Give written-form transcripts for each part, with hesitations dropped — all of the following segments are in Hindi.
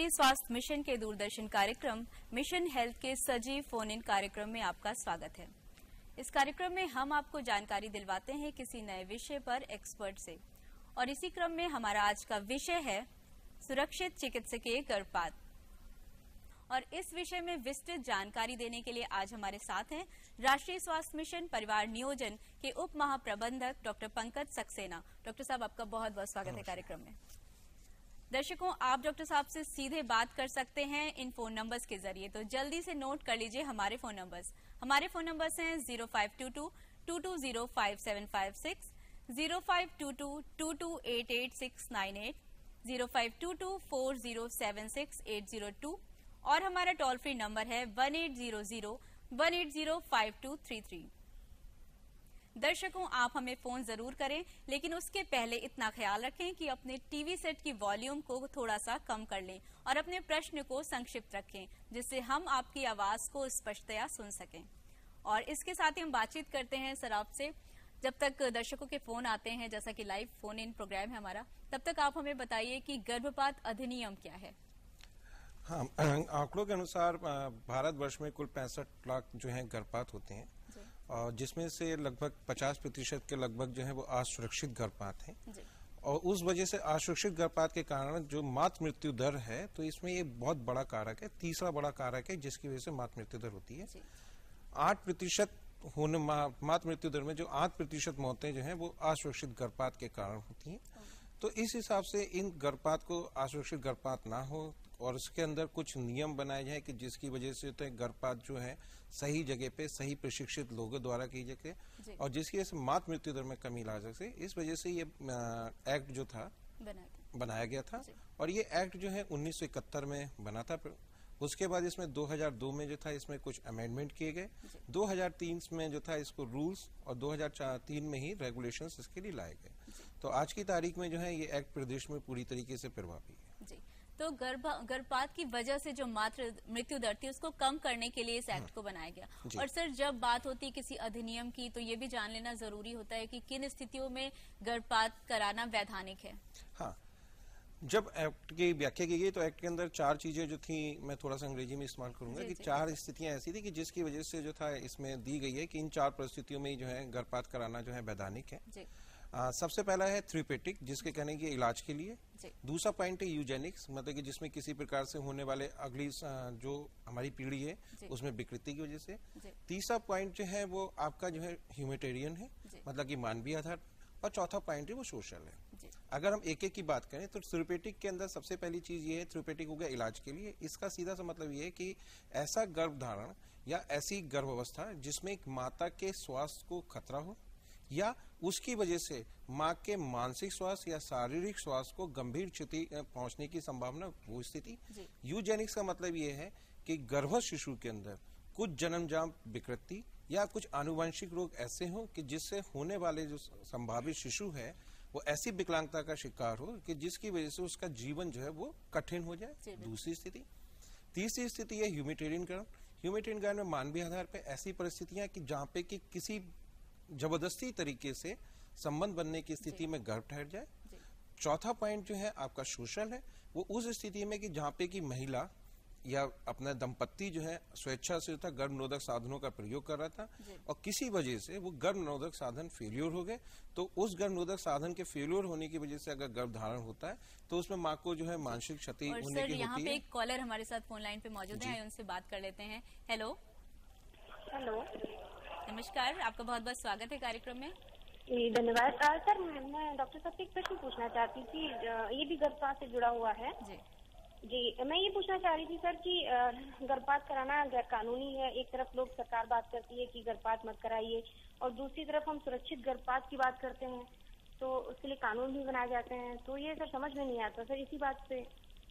राष्ट्रीय स्वास्थ्य मिशन के दूरदर्शन कार्यक्रम मिशन हेल्थ के सजीव फोन इन कार्यक्रम में आपका स्वागत है। इस कार्यक्रम में हम आपको जानकारी दिलवाते हैं किसी नए विषय पर एक्सपर्ट से, और इसी क्रम में हमारा आज का विषय है सुरक्षित चिकित्सकीय गर्भपात। और इस विषय में विस्तृत जानकारी देने के लिए आज हमारे साथ हैं राष्ट्रीय स्वास्थ्य मिशन परिवार नियोजन के उप महाप्रबंधक डॉक्टर पंकज सक्सेना। डॉक्टर साहब, आपका बहुत बहुत स्वागत है कार्यक्रम में। दर्शकों, आप डॉक्टर साहब से सीधे बात कर सकते हैं इन फोन नंबर्स के जरिए, तो जल्दी से नोट कर लीजिए हमारे फोन नंबर्स। हमारे फोन नंबर्स हैं 0522-2205-756, 0522-2288-698, 0522-4076-802 और हमारा टोल फ्री नंबर है 1800-180-5233। दर्शकों, आप हमें फोन जरूर करें, लेकिन उसके पहले इतना ख्याल रखें कि अपने टीवी सेट की वॉल्यूम को थोड़ा सा कम कर लें और अपने प्रश्न को संक्षिप्त रखें, जिससे हम आपकी आवाज को स्पष्टतया सुन सकें। और इसके साथ ही हम बातचीत करते हैं सर आपसे। जब तक दर्शकों के फोन आते हैं, जैसा कि लाइव फोन इन प्रोग्राम है हमारा, तब तक आप हमें बताइए कि गर्भपात अधिनियम क्या है। हाँ, आंकड़ों के अनुसार भारतवर्ष में कुल 65 लाख जो हैं गर्भपात होते हैं, और जिसमें से लगभग 50% के लगभग जो है वो असुरक्षित गर्भपात हैं। और उस वजह से असुरक्षित गर्भपात के कारण जो मातृ मृत्यु दर है, तो इसमें ये बहुत बड़ा कारक है, तीसरा बड़ा कारक है जिसकी वजह से मातृ मृत्यु दर होती है। 8% होने मातृ मृत्यु दर में जो 8% मौतें जो हैं वो असुरक्षित गर्भपात के कारण होती हैं। तो इस हिसाब से इन गर्भपात को असुरक्षित गर्भपात ना हो और उसके अंदर कुछ नियम बनाए जाए कि जिसकी वजह से तो गर्भपात जो है सही जगह पे सही प्रशिक्षित लोगों द्वारा की जाए और जिसकी वजह से मातृ मृत्यु दर में कमी ला सके। इस वजह से ये एक्ट जो था बनाया गया था, और ये एक्ट जो है 1971 में बना था। उसके बाद इसमें 2002 में जो था इसमें कुछ अमेंडमेंट किए गए, 2003 में जो था इसको रूल्स, और 2003 में ही रेगुलेशंस इसके लिए लाए गए। तो आज की तारीख में जो है ये एक्ट प्रदेश में पूरी तरीके से प्रभावी है। जी, तो गर्भपात की वजह से जो मातृ मृत्यु दर थी उसको कम करने के लिए इस एक्ट को बनाया गया। और सर, जब बात होती है किसी अधिनियम की, तो ये भी जान लेना जरूरी होता है कि किन स्थितियों में गर्भपात कराना वैधानिक है। हाँ, जब एक्ट की व्याख्या की गई तो एक्ट के अंदर 4 चीजें जो थी, मैं थोड़ा सा अंग्रेजी में इस्तेमाल करूंगा कि 4 स्थितियां ऐसी थी कि जिसकी वजह से जो था इसमें दी गई है कि इन 4 परिस्थितियों में जो है गर्भपात कराना जो है वैधानिक है। सबसे पहला है थ्यूरेपेटिक, जिसके कहने के इलाज के लिए। दूसरा पॉइंट है यूजेनिक्स, मतलब कि जिसमें किसी प्रकार से होने वाले अगली जो हमारी पीढ़ी है उसमें विकृति की वजह से। तीसरा पॉइंट जो है वो आपका जो है ह्यूमैनिटेरियन है, मतलब कि मानवीय आधार। और चौथा पॉइंट है वो सोशल है। अगर हम एक एक की बात करें तो थ्यूरेपेटिक के अंदर सबसे पहली चीज ये है, थ्यूरेपेटिक हो गया इलाज के लिए। इसका सीधा सा मतलब ये है कि ऐसा गर्भधारण या ऐसी गर्भावस्था जिसमें एक माता के स्वास्थ्य को खतरा हो या उसकी वजह से मां के मानसिक स्वास्थ्य या शारीरिक स्वास्थ्य को गंभीर क्षति पहुंचने की संभावना, वो स्थिति। यूजेनिक्स का मतलब ये है कि गर्भस्थ शिशु के अंदर कुछ जन्मजात विकृति या कुछ आनुवंशिक रोग ऐसे हो कि जिससे होने वाले जो संभावित शिशु है वो ऐसी विकलांगता का शिकार हो कि जिसकी वजह से उसका जीवन जो है वो कठिन हो जाए। दूसरी स्थिति। तीसरी स्थिति है ह्यूमैनिटेरियन। ह्यूमैनिटेरियन में मानवीय आधार पर ऐसी परिस्थितियां कि जहां पे कि किसी जबरदस्ती तरीके से संबंध बनने की स्थिति में गर्भ ठहर जाए। चौथा पॉइंट जो है आपका सोशल है, वो उस स्थिति में कि जहां पे कि महिला या अपना दंपत्ति जो है स्वेच्छा से था गर्भ निरोधक साधनों का प्रयोग कर रहा था और किसी वजह से वो गर्भ निरोधक साधन फेल्योर हो गए, तो उस गर्भ निरोधक साधन के फेल्योर होने की वजह से अगर गर्भ धारण होता है तो उसमें माँ को जो है मानसिक क्षति होने की होती है। यहाँ पे एक कॉलर हमारे साथ फोन लाइन पे मौजूद है, उनसे बात कर लेते हैं। हेलो हेलो, नमस्कार, आपका बहुत बहुत स्वागत है कार्यक्रम में। धन्यवाद। सर, मैं डॉक्टर साहब से एक प्रश्न पूछना चाहती थी, ये भी गर्भपात से जुड़ा हुआ है। जी, मैं ये पूछना चाह रही थी सर कि गर्भपात कराना गैर कानूनी है। एक तरफ लोग सरकार बात करती है कि गर्भपात मत कराइए, और दूसरी तरफ हम सुरक्षित गर्भपात की बात करते हैं, तो उसके लिए कानून भी बनाए जाते हैं। तो ये सर समझ में नहीं आता सर, इसी बात पे।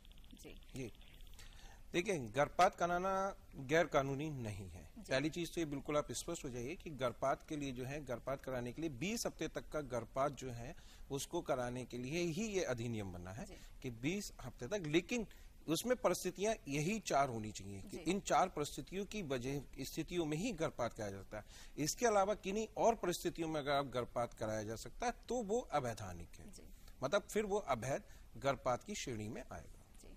जी देखिए, गर्भपात कराना गैर कानूनी नहीं है। पहली चीज तो ये बिल्कुल आप स्पष्ट हो जाइए कि गर्भपात के लिए जो है, गर्भपात कराने के लिए 20 हफ्ते तक का गर्भपात जो है उसको कराने के लिए ही ये अधिनियम बना है कि 20 हफ्ते तक। लेकिन उसमें परिस्थितियां यही 4 होनी चाहिए कि इन 4 परिस्थितियों की वजह स्थितियों में ही गर्भपात कराया जाता है। इसके अलावा किन्हीं और परिस्थितियों में अगर आप गर्भपात कराया जा सकता है तो वो अवैधानिक है, मतलब फिर वो अवैध गर्भपात की श्रेणी में आएगा।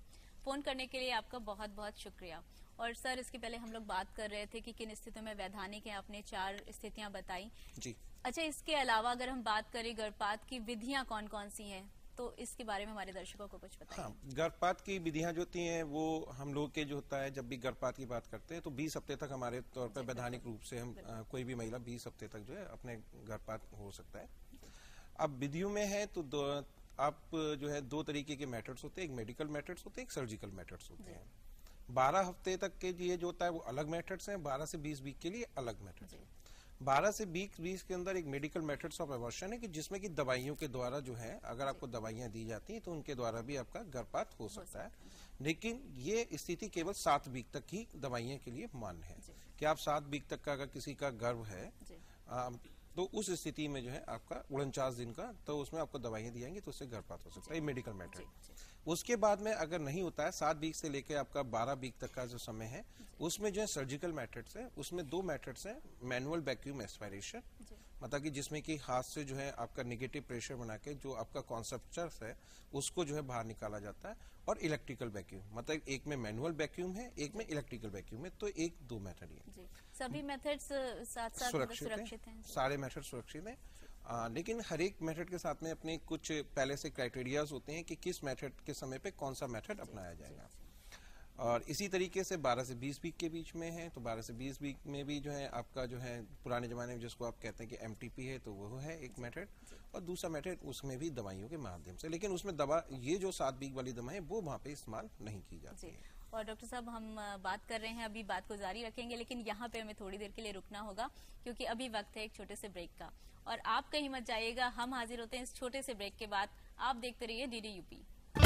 फोन करने के लिए आपका बहुत बहुत शुक्रिया। और सर, इसके पहले हम लोग बात कर रहे थे कि किन स्थितियों में वैधानिक है, आपने 4 स्थितियां बताई जी। अच्छा, इसके अलावा अगर हम बात करें गर्भपात की विधियां कौन कौन सी हैं, तो इसके बारे में हमारे दर्शकों को कुछ बताइए। हाँ, गर्भपात की विधियां जो होती हैं वो हम लोग के जो होता है, जब भी गर्भपात की बात करते हैं तो 20 हफ्ते तक हमारे तौर पर वैधानिक रूप से हम कोई भी महिला 20 हफ्ते तक जो है अपने गर्भपात हो सकता है। अब विधियों में है तो आप जो है 2 तरीके के मेथड्स होते हैं, एक मेडिकल मेथड्स होते हैं, एक सर्जिकल मेथड्स होते हैं। 12 हफ्ते तक के लिए जो होता है वो अलग मेथड्स हैं, 12 से 20 वीक के लिए अलग मेथड्स हैं। 12 से 20 के अंदर एक मेडिकल मेथड्स ऑफ एबॉर्शन है कि जिसमें कि दवाइयों के द्वारा जो है, अगर आपको दवाइयां दी जाती हैं तो उनके द्वारा भी आपका गर्भपात हो सकता है। लेकिन ये स्थिति केवल 7 वीक तक ही दवाइयों के लिए मान्य है कि आप 7 वीक तक का अगर किसी का गर्भ है तो उस स्थिति में जो है आपका 49 दिन का, तो उसमें आपको दवाइयां दी जाएंगी तो उससे गर्भपात हो सकता है, मेडिकल मेथड। उसके बाद में अगर नहीं होता है, 7 वीक से लेकर आपका 12 वीक तक का जो समय है, उसमें जो है सर्जिकल मेथड्स है। उसमें 2 मेथड्स हैं, मैनुअल वैक्यूम एस्पायरेशन, मतलब कि जिसमें कि हाथ से जो है आपका नेगेटिव प्रेशर बना के जो आपका कॉन्सेप्चर्स है उसको जो है बाहर निकाला जाता है, और इलेक्ट्रिकल वैक्यूम, मतलब एक में मैनुअल वैक्यूम है, एक में इलेक्ट्रिकल वैक्यूम है। तो 2 मेथड ही सभी मेथड्स साथ-साथ सुरक्षित हैं। सारे मेथड सुरक्षित हैं, लेकिन हर एक मेथड के साथ में अपने कुछ पहले से क्राइटेरियाज होते हैं कि किस मेथड के समय पे कौन सा मेथड अपनाया जाएगा। और इसी तरीके से 12 से 20 वीक के बीच में है, तो 12 से 20 वीक में भी जो है आपका जो है पुराने जमाने में जिसको आप कहते हैं कि MTP है, तो वो है एक मेथड। और दूसरा मेथड उसमें भी दवाइयों के माध्यम से, लेकिन उसमें दवा ये जो 7 वीक वाली दवा है वो वहाँ पे इस्तेमाल नहीं की जाती है। और डॉक्टर साहब, हम बात कर रहे हैं, अभी बात को जारी रखेंगे, लेकिन यहाँ पे हमें थोड़ी देर के लिए रुकना होगा क्योंकि अभी वक्त है एक छोटे से ब्रेक का। और आप कहीं मत जाइएगा, हम हाजिर होते हैं इस छोटे से ब्रेक के बाद। आप देखते रहिए DD UP।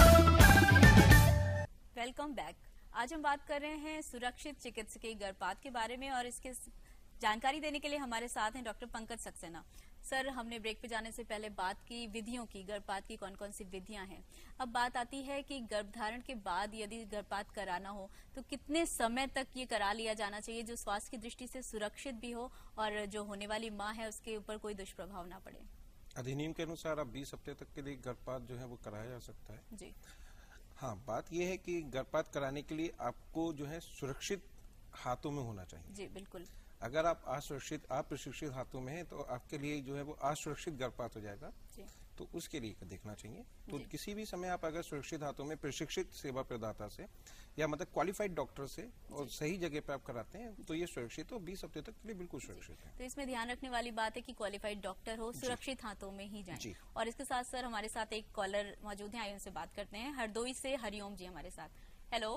Welcome back. आज हम बात कर रहे हैं सुरक्षित चिकित्सकीय गर्भपात के बारे में, और इसके जानकारी देने के लिए हमारे साथ हैं डॉक्टर पंकज सक्सेना। सर, हमने ब्रेक पे जाने से पहले बात की विधियों की, गर्भपात की कौन कौन सी विधियां हैं। अब बात आती है कि गर्भधारण के बाद यदि गर्भपात कराना हो तो कितने समय तक ये करा लिया जाना चाहिए जो स्वास्थ्य की दृष्टि से सुरक्षित भी हो और जो होने वाली माँ है उसके ऊपर कोई दुष्प्रभाव ना पड़े। अधिनियम के अनुसार अब 20 हफ्ते तक के लिए गर्भपात जो है वो कराया जा सकता है जी। हाँ, बात यह है कि गर्भपात कराने के लिए आपको जो है सुरक्षित हाथों में होना चाहिए। जी बिल्कुल। अगर आप अप्रशिक्षित हाथों में है तो आपके लिए जो है वो असुरक्षित गर्भपात हो जाएगा, तो उसके लिए देखना चाहिए। तो किसी भी समय आप अगर सुरक्षित हाथों में प्रशिक्षित सेवा प्रदाता से या मतलब क्वालिफाइड डॉक्टर से और सही जगह पे आप कराते हैं तो ये सुरक्षित हो, 20 हफ्ते तक के लिए बिल्कुल सुरक्षित है। तो इसमें ध्यान रखने वाली बात है कि क्वालिफाइड डॉक्टर हो, सुरक्षित हाथों में ही जाए। और इसके साथ सर हमारे साथ एक कॉलर मौजूद है, आइए उनसे बात करते हैं। हरदोई से हरिओम जी हमारे साथ। हेलो,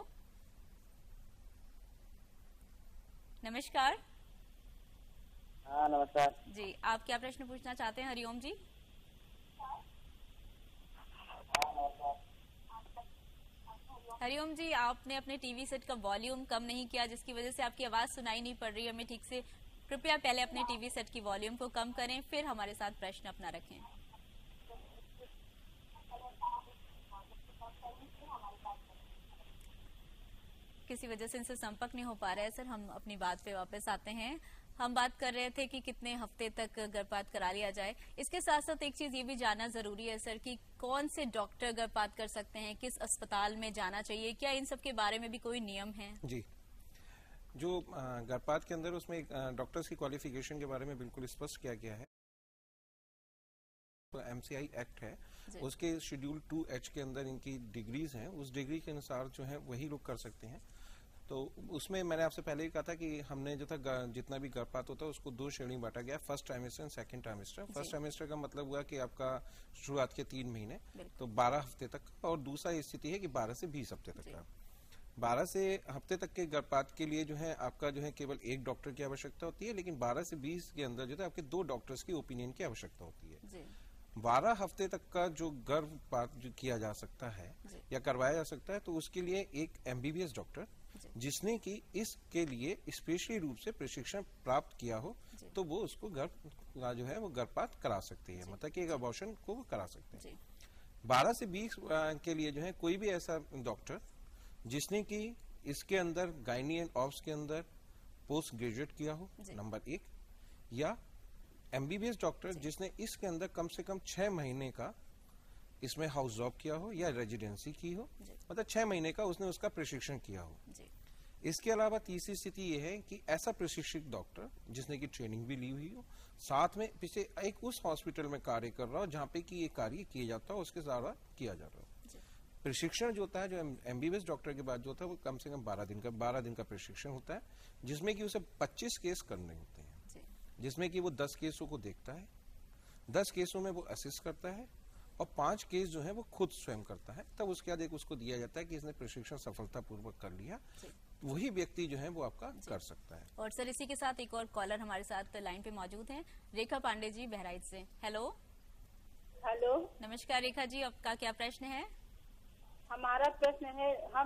नमस्कार। हाँ नमस्कार जी, आप क्या प्रश्न पूछना चाहते हैं हरिओम जी? हरिओम जी, आपने अपने टीवी सेट का वॉल्यूम कम नहीं किया जिसकी वजह से आपकी आवाज सुनाई नहीं पड़ रही है हमें ठीक से। कृपया पहले अपने टीवी सेट की वॉल्यूम को कम करें, फिर हमारे साथ प्रश्न अपना रखें। किसी वजह से इनसे संपर्क नहीं हो पा रहा है सर, हम अपनी बात पे वापस आते हैं। हम बात कर रहे थे कि कितने हफ्ते तक गर्भपात करा लिया जाए। इसके साथ साथ एक चीज ये भी जानना जरूरी है सर कि कौन से डॉक्टर गर्भपात कर सकते हैं, किस अस्पताल में जाना चाहिए, क्या इन सब के बारे में भी कोई नियम है? जी, जो गर्भपात के अंदर उसमें डॉक्टर्स की क्वालिफिकेशन के बारे में बिल्कुल स्पष्ट किया गया है। तो MCI एक्ट है, उसके शेड्यूल 2H के अंदर इनकी डिग्रीज हैं, उस डिग्री के अनुसार जो है वही लोग कर सकते हैं। तो उसमें मैंने आपसे पहले ही कहा था कि हमने जो था जितना भी गर्भपात होता है उसको 2 श्रेणी बांटा गया, first trimester and second trimester. First trimester का मतलब हुआ कि आपका शुरुआत के 3 महीने, तो 12 हफ्ते तक, और दूसरा स्थिति है कि 12 से 20 हफ्ते तक का। 12 से हफ्ते तक के गर्भपात के लिए जो है आपका जो है केवल 1 डॉक्टर की आवश्यकता होती है, लेकिन 12 से 20 के अंदर जो है आपके 2 डॉक्टर्स की ओपिनियन की आवश्यकता होती है। 12 हफ्ते तक का जो गर्भपात जो किया जा सकता है या करवाया जा सकता है, तो उसके लिए एक MBBS डॉक्टर जिसने कि इसके लिए स्पेशली रूप से प्रशिक्षण प्राप्त किया हो, तो वो उसको जो है वो गर्भपात करा सकती है, मतलब कि एक अबॉर्शन को वो करा सकते हैं। 12 से 20 के लिए जो है कोई भी ऐसा डॉक्टर जिसने कि इसके अंदर गायनी एंड ऑब्स के अंदर पोस्ट ग्रेजुएट किया हो, नंबर 1, या MBBS डॉक्टर जिसने इसके अंदर कम से कम 6 महीने का इसमें हाउस जॉब किया हो या रेजिडेंसी की हो, मतलब 6 महीने का उसने उसका प्रशिक्षण किया हो। इसके अलावा तीसरी स्थिति यह है कि ऐसा प्रशिक्षित डॉक्टर जिसने की ट्रेनिंग भी ली हुई हो, साथ में पिछले एक उस हॉस्पिटल में कार्य कर रहा हो जहां पे कि ये कार्य किया जाता हो, उसके द्वारा किया जा रहा हो। प्रशिक्षण जो होता है, जो एमबीबीएस डॉक्टर के बाद जो होता है, वो कम से कम 12 दिन का प्रशिक्षण होता है, जिसमें कि उसे 25 केस करने होते हैं, जिसमें कि वो 10 केसों को देखता है, 10 केसों में वो असिस्ट करता है और 5 केस जो है वो खुद स्वयं करता है। तब उसके बाद एक उसको दिया जाता है कि इसने प्रशिक्षण सफलतापूर्वक कर लिया, वही व्यक्ति जो है वो आपका कर सकता है। और सर इसी के साथ एक और कॉलर हमारे साथ लाइन पे मौजूद हैं, रेखा पांडे जी बहराइच से। हेलो हेलो, नमस्कार रेखा जी, आपका क्या प्रश्न है? हमारा प्रश्न है,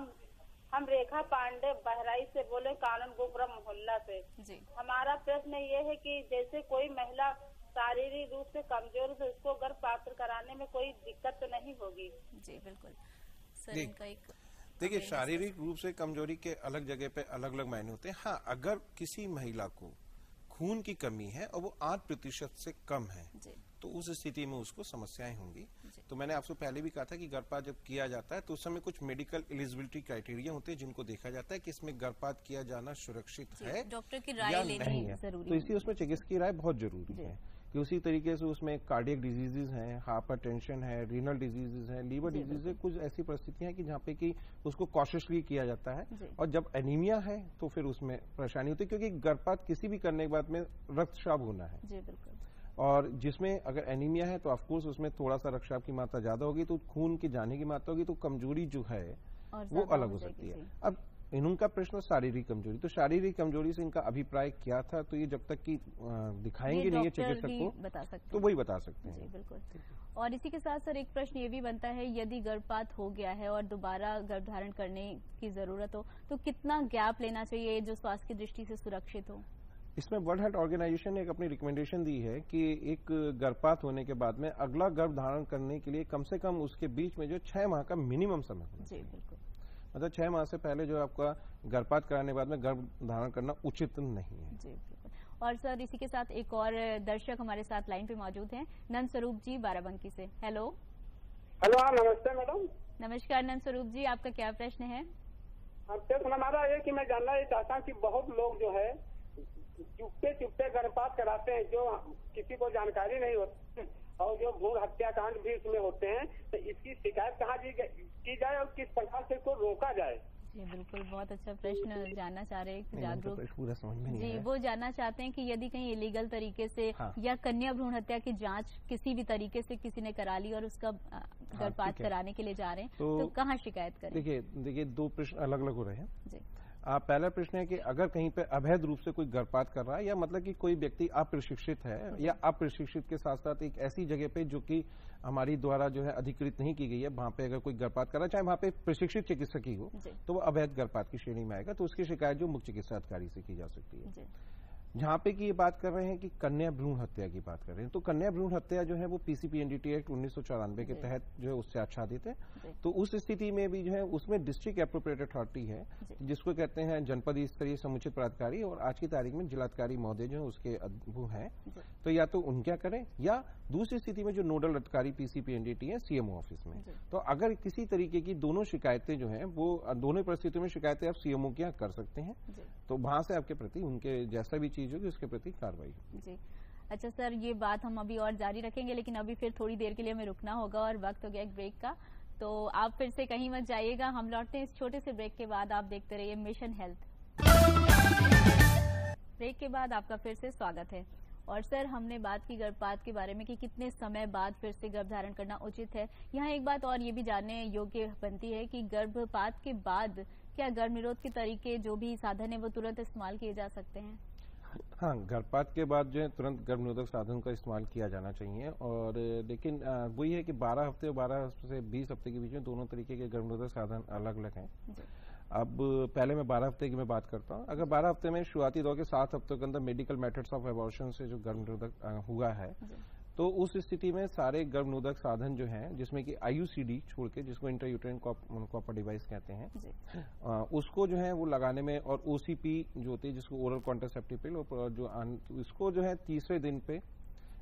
हम रेखा पांडे बहराइच से बोले, कानून गोपुरा मोहल्ला से जी। हमारा प्रश्न ये है कि जैसे कोई महिला शारीरिक रूप से कमजोर है, उसको गर्भपात कराने में कोई दिक्कत तो नहीं होगी? जी बिल्कुल सर, इनका एक देखिए, शारीरिक रूप से कमजोरी के अलग जगह पे अलग अलग मायने होते हैं। हाँ, अगर किसी महिला को खून की कमी है और वो 8% से कम है तो उस स्थिति में उसको समस्याएं होंगी। तो मैंने आपसे पहले भी कहा था कि गर्भपात जब किया जाता है तो उस समय कुछ मेडिकल एलिजिबिलिटी क्राइटेरिया होते हैं जिनको देखा जाता है कि इसमें गर्भपात किया जाना सुरक्षित है, डॉक्टर की राय लेनी जरूरी है। तो इसलिए उसमें चिकित्सक की राय बहुत जरूरी है कि उसी तरीके से उसमें कार्डियक डिजीजेज हैं, हाइपरटेंशन है, रीनल डिजीजेज है, लीवर डिजीज है, कुछ ऐसी परिस्थितियां हैं कि जहाँ पे कि उसको कॉशियसली किया जाता है। और जब एनीमिया है तो फिर उसमें परेशानी होती है, क्योंकि गर्भपात किसी भी करने के बाद में रक्तस्राव होना है जी बिल्कुल। और जिसमें अगर एनीमिया है तो ऑफकोर्स उसमें थोड़ा सा रक्तस्राव की मात्रा ज्यादा होगी, तो खून की जाने की मात्रा होगी, तो कमजोरी जो है वो अलग हो सकती है। अब इनका प्रश्न शारीरिक कमजोरी, तो शारीरिक कमजोरी से इनका अभिप्राय क्या था, तो ये जब तक कि दिखाएंगे नहीं है चिकित्सक को बता सकते तो वही बता सकते हैं। जी बिल्कुल। और इसी के साथ सर एक प्रश्न ये भी बनता है, यदि गर्भपात हो गया है और दोबारा गर्भधारण करने की जरूरत हो तो कितना गैप लेना चाहिए जो स्वास्थ्य की दृष्टि से सुरक्षित हो? इसमें वर्ल्ड हेल्थ ऑर्गेनाइजेशन ने एक अपनी रिकमेंडेशन दी है कि एक गर्भपात होने के बाद में अगला गर्भ धारण करने के लिए कम से कम उसके बीच में जो 6 माह का मिनिमम समय होना चाहिए। बिल्कुल। मतलब 6 माह से पहले जो आपका गर्भपात कराने के बाद में गर्भ धारण करना उचित नहीं है। जी बिल्कुल। और सर इसी के साथ एक और दर्शक हमारे साथ लाइन पे मौजूद हैं, नंद स्वरूप जी बाराबंकी से। हेलो हेलो, हाँ नमस्ते मैडम। नमस्कार नंद स्वरूप जी, आपका क्या प्रश्न है? प्रश्न हमारा ये कि मैं जानना ये चाहता हूँ कि बहुत लोग जो है चुपते गर्भपात कराते हैं, जो किसी को जानकारी नहीं होती और जो भ्रूण हत्याकांड भी इसमें होते हैं, तो इसकी शिकायत कहाँ की जाए और किस प्रकार से इसको रोका जाए? जी बिल्कुल, बहुत अच्छा प्रश्न जानना चाह रहे हैं जागरूक पूरा समझ में नहीं जी, वो जानना चाहते हैं कि यदि कहीं इलीगल तरीके से या कन्या भ्रूण हत्या की जांच किसी भी तरीके से किसी ने करा ली और उसका गर्भपात कराने के लिए जा रहे हैं तो कहाँ शिकायत करें? देखिए 2 प्रश्न अलग अलग हो रहे हैं जी। पहला प्रश्न है कि अगर कहीं पे अवैध रूप से कोई गर्भपात कर रहा है या मतलब कि कोई व्यक्ति अप्रशिक्षित है या अप्रशिक्षित के साथ साथ एक ऐसी जगह पे जो कि हमारी द्वारा जो है अधिकृत नहीं की गई है, वहां पे अगर कोई गर्भपात कर रहा है, चाहे वहां पे प्रशिक्षित चिकित्सक ही हो, तो वो अवैध गर्भपात की श्रेणी में आएगा, तो उसकी शिकायत जो मुख्य चिकित्सा अधिकारी से की जा सकती है। जहां पे की ये बात कर रहे हैं कि कन्या भ्रूण हत्या की बात कर रहे हैं, तो कन्या भ्रूण हत्या जो है वो पीसीपीएनडीटी एक्ट 1994 के तहत जो है उससे आच्छादित है। तो उस स्थिति में भी जो है उसमें डिस्ट्रिक्ट एप्रोप्रिएट अथॉरिटी है जिसको कहते हैं जनपद स्तरीय समुचित प्राधिकारी, और आज की तारीख में जिलाधिकारी महोदय जो है उसके वो हैं, तो या तो उनका करें या दूसरी स्थिति में जो नोडल अधिकारी पीसीपीएनडीटी है सीएमओ ऑफिस में। तो अगर किसी तरीके की दोनों शिकायतें जो है वो दोनों परिस्थितियों में शिकायतें आप सीएमओ की कर सकते हैं, तो वहां से आपके प्रति उनके जैसा भी चीज होगी उसके प्रति कार्रवाई होगी। जी अच्छा सर, ये बात हम अभी और जारी रखेंगे, लेकिन अभी फिर थोड़ी देर के लिए हमें रुकना होगा और वक्त हो गया एक ब्रेक का, तो आप फिर से कहीं मत जाइएगा। हम लौटते हैं इस छोटे से ब्रेक के बाद। आप देखते रहिए मिशन हेल्थ। ब्रेक के बाद आपका फिर से स्वागत है। और सर हमने बात की गर्भपात के बारे में कि कितने समय बाद फिर से गर्भ धारण करना उचित है। यहाँ एक बात और ये भी जानने योग्य बनती है कि गर्भपात के बाद क्या गर्भ निरोध के तरीके जो भी साधन है वो तुरंत इस्तेमाल किए जा सकते हैं? हाँ, गर्भपात के बाद जो है तुरंत गर्भ निरोधक साधन का इस्तेमाल किया जाना चाहिए, और लेकिन वही है कि 12 हफ्ते और 12 से 20 हफ्ते के बीच में दोनों तरीके के गर्भ निरोधक साधन अलग अलग हैं। अब पहले मैं 12 हफ्ते की मैं बात करता हूँ। अगर 12 हफ्ते में शुरुआती दौर के 7 हफ्तों के अंदर मेडिकल मेथड्स ऑफ एबॉर्शन से जो गर्भ निरोधक हुआ है, तो उस स्थिति में सारे गर्भ निरोधक साधन जो हैं, जिसमें कि आईयूसीडी छोड़ के, जिसको इंट्रायूटेराइन कॉपर डिवाइस कहते हैं, उसको जो है वो लगाने में, और ओसीपी जो होती है जिसको ओरल कॉन्ट्रासेप्टिव पिल, और जो इसको जो है तीसरे दिन पे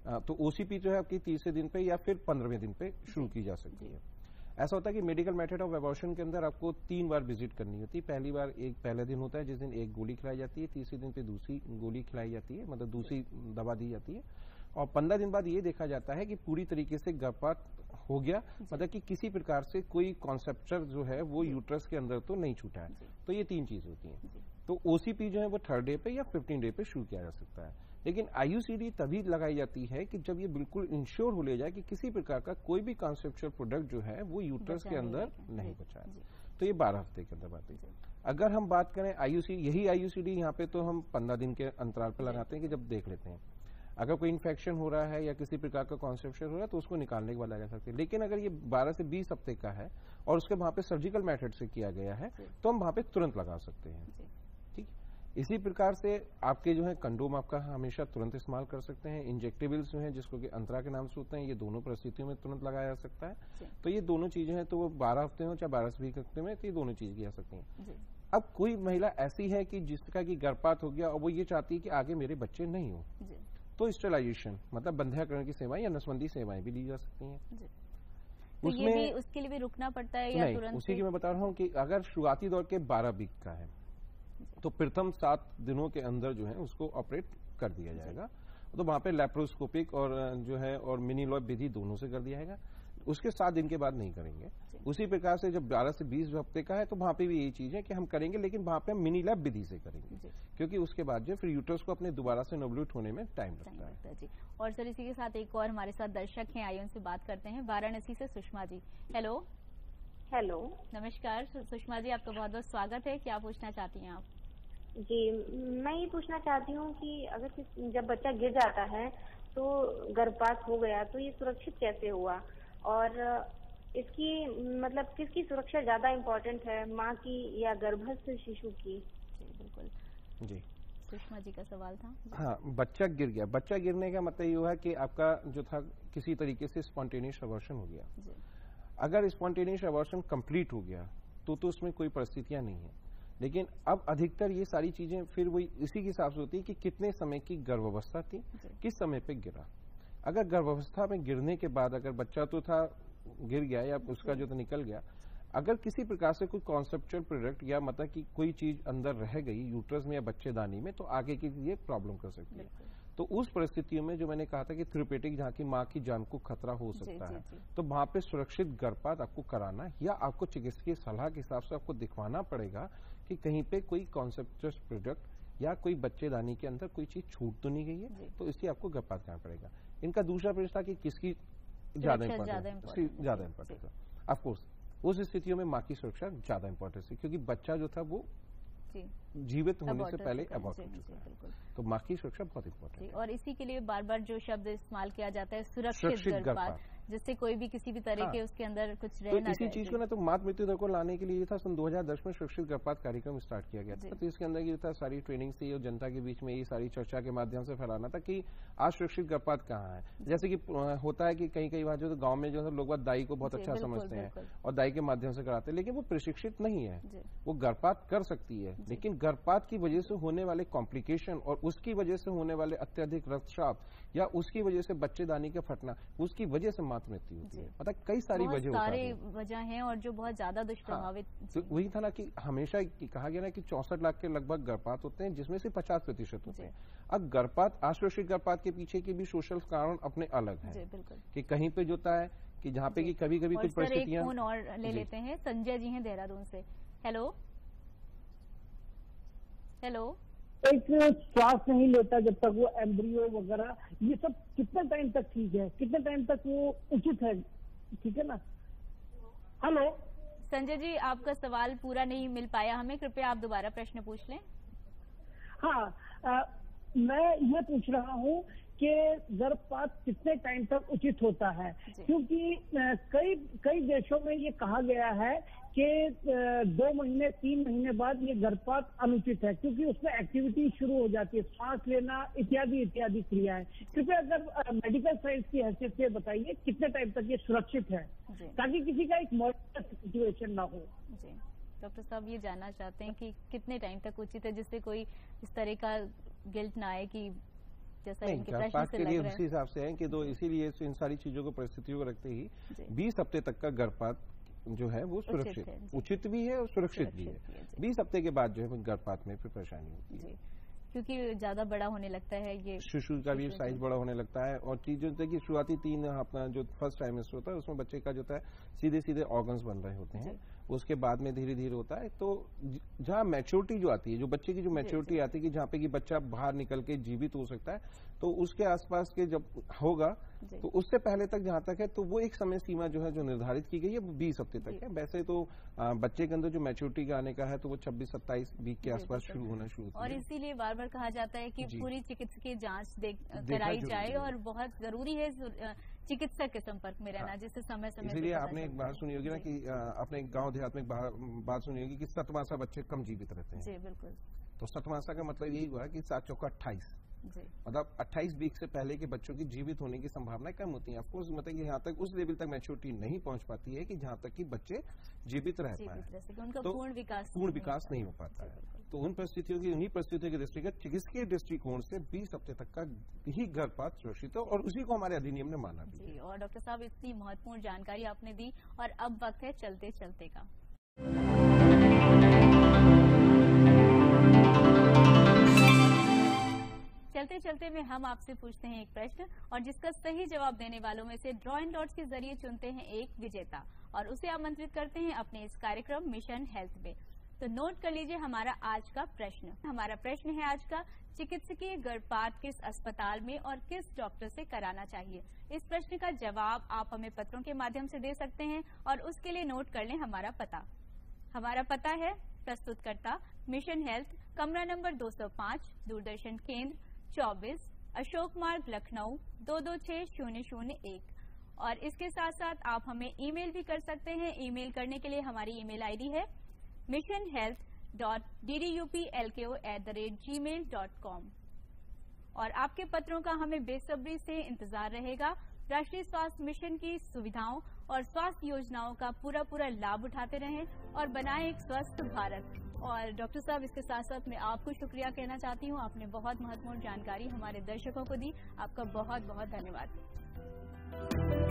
तो ओसीपी जो है आपकी 30वें दिन पे या फिर 15वें दिन पे शुरू की जा सकती है। ऐसा होता है कि मेडिकल मेथड ऑफ एबॉर्शन के अंदर आपको 3 बार विजिट करनी होती है। पहली बार एक पहले दिन होता है जिस दिन एक गोली खिलाई जाती है, तीसरे दिन पे दूसरी गोली खिलाई जाती है, मतलब दूसरी दवा दी जाती है, और 15 दिन बाद ये देखा जाता है कि पूरी तरीके से गर्भपात हो गया, मतलब कि किसी प्रकार से कोई कॉन्सेप्चर जो है वो यूट्रस के अंदर तो नहीं छूटा है। तो ये 3 चीज होती हैं। तो ओसीपी जो है वो 3rd डे पे या 15 डे पे शुरू किया जा सकता है। लेकिन आईयूसीडी तभी लगाई जाती है कि जब ये बिल्कुल इंश्योर हो लिया जाए कि किसी प्रकार का कोई भी कॉन्सेप्चुअल प्रोडक्ट जो है वो यूट्रस के अंदर नहीं बचा है। तो ये 12 हफ्ते के अंदर बात है। अगर हम बात करें यही आईयूसीडी यहाँ पे तो हम 15 दिन के अंतराल पर लगाते हैं कि जब देख लेते हैं अगर कोई इन्फेक्शन हो रहा है या किसी प्रकार का कॉन्सेप्शन हो रहा है तो उसको निकालने के बाद लगा सकते हैं। लेकिन अगर ये 12 से 20 हफ्ते का है और उसके वहां पे सर्जिकल मेथड से किया गया है तो हम वहां पे तुरंत लगा सकते हैं। ठीक, इसी प्रकार से आपके जो है कंडोम आपका हमेशा तुरंत इस्तेमाल कर सकते हैं। इंजेक्टेबल्स जो है जिसको कि अंतरा के नाम से होते हैं, ये दोनों परिस्थितियों में तुरंत लगाया जा सकता है। तो ये दोनों चीजें हैं, तो वो 12 हफ्ते हो चाहे 12 से 20 हफ्ते में, तो ये दोनों चीज की जा सकती हैं। अब कोई महिला ऐसी है कि जिसका कि गर्भपात हो गया और वो ये चाहती है कि आगे मेरे बच्चे नहीं हो, तो स्टेलाइजेशन मतलब बंध्याकरण की सेवाएं या नसबंदी सेवाएं भी ली जा सकती हैं। तो ये भी उसके लिए भी रुकना पड़ता है या तुरंत? उसी की मैं बता रहा हूँ कि अगर शुरुआती दौर के 12 वीक का है तो प्रथम 7 दिनों के अंदर जो है उसको ऑपरेट कर दिया जाएगा। तो वहां पे लैप्रोस्कोपिक और जो है और मिनी लॉब विधि दोनों से कर दिया जाएगा। उसके 7 दिन के बाद नहीं करेंगे। उसी प्रकार से जब 12 से 20 हफ्ते का है तो वहां पे भी यही चीज है कि हम करेंगे, लेकिन वहां पे हम मिनी लैब विधि से करेंगे, क्योंकि उसके बाद जो फिर यूट्रस को अपने दोबारा से नोवल्यूट होने में टाइम लगता है। जी। और सर इसी के साथ एक और हमारे साथ दर्शक हैं, आइए उनसे बात करते हैं। वाराणसी से सुषमा जी। हेलो। हेलो, नमस्कार सुषमा जी, आपका बहुत बहुत स्वागत है। क्या पूछना चाहती हैं आप? जी, मैं ये पूछना चाहती हूँ कि अगर जब बच्चा गिर जाता है तो गर्भपात हो गया तो ये सुरक्षित कैसे हुआ, और इसकी मतलब किसकी सुरक्षा ज्यादा इम्पोर्टेंट है, माँ की या गर्भस्थ शिशु की? जी बिल्कुल जी, सुषमा जी का सवाल था। हाँ, बच्चा गिर गया, बच्चा गिरने का मतलब ये हुआ कि आपका जो था किसी तरीके से स्पॉन्टेनियस अबॉर्शन हो गया। अगर स्पॉन्टेनियस अबॉर्शन कंप्लीट हो गया तो उसमें कोई परिस्थितियां नहीं है। लेकिन अब अधिकतर ये सारी चीजें फिर वही इसी के हिसाब से होती है कि कितने समय की गर्भावस्था थी, किस समय पे गिरा। अगर गर्भावस्था में गिरने के बाद अगर बच्चा तो था गिर गया या उसका जो तो निकल गया, अगर किसी प्रकार से कोई कॉन्सेप्चुअल प्रोडक्ट या मतलब कि कोई चीज अंदर रह गई यूट्रस में या बच्चेदानी में तो आगे के लिए प्रॉब्लम कर सकती है। तो उस परिस्थितियों में जो मैंने कहा था कि थेरेपेटिक जहाँ की माँ की जान को खतरा हो सकता है, तो वहां पे सुरक्षित गर्भपात आपको कराना या आपको चिकित्सकीय सलाह के हिसाब से आपको दिखवाना पड़ेगा कि कहीं पे कोई कॉन्सेप्चुअल प्रोडक्ट या कोई बच्चेदानी के अंदर कोई चीज छूट तो नहीं गई है, तो इसलिए आपको गर्भपात करना पड़ेगा। इनका दूसरा प्रश्न था कि किसकी ज्यादा इम्पोर्टेंस है। ऑफकोर्स उस स्थितियों में माँ की सुरक्षा ज्यादा इम्पोर्टेंस है, क्योंकि बच्चा जो था वो जीवित होने से पहले अबॉर्ट हो चुका है, तो माँ की सुरक्षा बहुत इम्पोर्टेंट है। और इसी के लिए बार बार जो शब्द इस्तेमाल किया जाता है सुरक्षित गर्भपात, जिससे कोई भी किसी भी तरह के उसके अंदर कुछ रह ना इसी चीज को ना तो मातृ मृत्यु दर को लाने के लिए था सन 2010 में सुरक्षित गर्भपात कार्यक्रम स्टार्ट किया गया था। तो इसके अंदर ये था सारी ट्रेनिंग से और जनता के बीच में ये सारी चर्चा के माध्यम से फैलाना था कि आज सुरक्षित गर्भपात कहाँ है। जैसे कि होता है कि कई बार जो गाँव में जो है लोग दाई को बहुत अच्छा समझते हैं और दाई के माध्यम से कराते हैं, लेकिन वो प्रशिक्षित नहीं है। वो गर्भपात कर सकती है, लेकिन गर्भपात की वजह से होने वाले कॉम्प्लिकेशन और उसकी वजह से होने वाले अत्यधिक रक्तस्राव या उसकी वजह से बच्चेदानी का फटना, उसकी वजह से मातृ मृत्यु होती है। मतलब कई सारी वजह हैं और जो बहुत ज्यादा दुष्प्रभावित। तो वही था ना कि हमेशा कहा गया ना कि 64 लाख के लगभग गर्भपात होते हैं, जिसमें से 50% होते हैं। अब गर्भपात असुरक्षित गर्भपात के पीछे के भी सोशल कारण अपने अलग हैं कि कहीं पे जो होता है कि जहाँ पे कि कभी कभी कुछ परिस्थितियां। फोन और ले लेते हैं, संजय जी हैं देहरादून से। Hello hello. एक श्वास नहीं लेता जब तक वो एम्ब्रियो वगैरह, ये सब कितने टाइम तक ठीक है, कितने टाइम तक वो उचित है, ठीक है ना? हेलो संजय जी, आपका सवाल पूरा नहीं मिल पाया हमें, कृपया आप दोबारा प्रश्न पूछ लें। हाँ, मैं ये पूछ रहा हूँ कि गर्भपात कितने टाइम तक उचित होता है, क्योंकि कई देशों में ये कहा गया है कि 2 महीने 3 महीने बाद ये गर्भपात अनुचित है, क्योंकि उसमें एक्टिविटी शुरू हो जाती है, सांस लेना इत्यादि क्रियाएं। कृपया अगर मेडिकल साइंस की हैसियत से बताइए कितने टाइम तक ये सुरक्षित है, ताकि किसी का एक मॉडर्न सिचुएशन ना हो। जी डॉक्टर साहब ये जानना चाहते हैं कि कितने टाइम तक उचित है, जिससे कोई इस तरह का गिल्ट ना आए कि जैसा इनके प्रश्न से लग रहा है। उसी हिसाब से है कि तो इसीलिए इन सारी चीजों को परिस्थितियों को रखते ही 20 हफ्ते तक का गर्भपात जो है वो सुरक्षित उचित भी है और सुरक्षित भी है। 20 हफ्ते के बाद जो है गर्भपात में फिर परेशानी होती है, क्योंकि ज्यादा बड़ा होने लगता है, ये शिशु का भी साइज बड़ा होने लगता है। और चीज जो होता है कि शुरुआती 3 अपना जो फर्स्ट ट्राइमेस्टर होता है उसमें बच्चे का जो होता है सीधे सीधे ऑर्गन्स बन रहे होते हैं, उसके बाद में धीरे धीरे होता है। तो जहाँ मैच्योरिटी जो आती है, जो बच्चे की जो मैच्योरिटी आती है कि जहाँ पे कि बच्चा बाहर निकल के जीवित हो सकता है, तो उसके आसपास के जब होगा तो उससे पहले तक जहाँ तक है तो वो एक समय सीमा जो है जो निर्धारित की गई है वो 20 हफ्ते तक है। वैसे तो बच्चे के अंदर जो मैच्योरिटी का आने का है तो वो 26-27 वीक के आसपास शुरू होना शुरू होता है। और इसीलिए बार बार कहा जाता है कि पूरी चिकित्सकीय जांच कराई जाए और बहुत जरूरी है चिकित्सक के संपर्क में रहना, जिससे समय समय इसलिए आपने एक बात सुनी होगी ना कि आपने गांव देहात में बात सुनी होगी कि 7 मासा बच्चे कम जीवित रहते हैं। जी बिल्कुल। तो 7 मासा का मतलब यही हुआ कि 7 चौका 28, मतलब 28 वीक से पहले के बच्चों की जीवित होने की संभावनाएं कम होती हैं। ऑफकोर्स मतलब यहाँ तक उस लेवल तक मैच्योरिटी नहीं पहुंच पाती है कि जहाँ तक कि बच्चे जीवित रह पाए, तो पूर्ण विकास नहीं हो पाता है। तो उन परिस्थितियों की उन्हीं परिस्थितियों के दृष्टिगत चिकित्सकीय दृष्टिकोण से 20 हफ्ते तक का ही गर्भपात सुरक्षित है और उसी को हमारे अधिनियम ने माना भी है। और डॉक्टर साहब इतनी महत्वपूर्ण जानकारी आपने दी और अब वक्त है चलते चलते का। चलते चलते में हम आपसे पूछते हैं एक प्रश्न और जिसका सही जवाब देने वालों में से ड्रॉ एंड डॉट्स के जरिए चुनते हैं एक विजेता और उसे आमंत्रित करते हैं अपने इस कार्यक्रम मिशन हेल्थ में। तो नोट कर लीजिए हमारा आज का प्रश्न। हमारा प्रश्न है आज का, चिकित्सकीय गर्भपात किस अस्पताल में और किस डॉक्टर से कराना चाहिए। इस प्रश्न का जवाब आप हमें पत्रों के माध्यम से दे सकते हैं और उसके लिए नोट कर लें हमारा पता। हमारा पता है प्रस्तुतकर्ता मिशन हेल्थ, कमरा नंबर 205, दूरदर्शन केंद्र 24, अशोक मार्ग, लखनऊ 226001। और इसके साथ साथ आप हमें ईमेल भी कर सकते हैं। ईमेल करने के लिए हमारी ईमेल आईडी है missionhealth.ddupLko@gmail.com। और आपके पत्रों का हमें बेसब्री से इंतजार रहेगा। राष्ट्रीय स्वास्थ्य मिशन की सुविधाओं और स्वास्थ्य योजनाओं का पूरा लाभ उठाते रहें और बनाएं एक स्वस्थ भारत। और डॉक्टर साहब, इसके साथ साथ मैं आपको शुक्रिया कहना चाहती हूँ, आपने बहुत महत्वपूर्ण जानकारी हमारे दर्शकों को दी। आपका बहुत बहुत धन्यवाद।